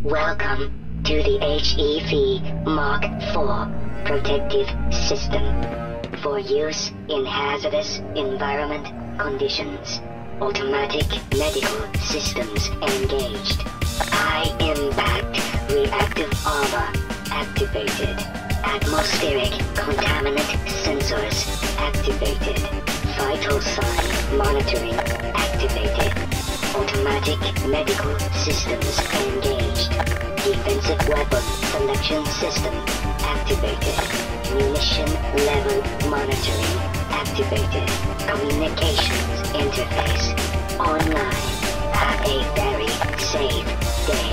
Welcome to the H.E.V. Mark IV protective system for use in hazardous environment conditions. Automatic medical systems engaged. High impact reactive armor activated. Atmospheric contaminant sensors activated. Vital sign monitoring activated. Automatic medical systems engaged. Defensive weapon selection system activated. Munition level monitoring activated. Communications interface online. Have a very safe day.